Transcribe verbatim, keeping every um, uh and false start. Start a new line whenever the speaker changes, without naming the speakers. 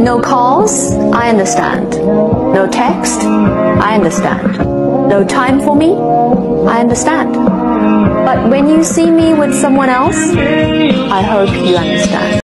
No calls, I understand. No text, I understand. No time for me, I understand. But when you see me with someone else, I hope you understand.